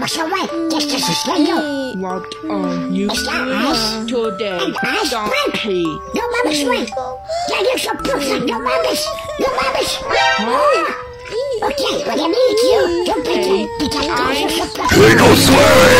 away. Just a signal. What are you doing today, donkey? No mames, güey. Ya no soporto, no mames. No mames. Okay, what do you mean, you? Don't be Hey, because I'm I no swearing!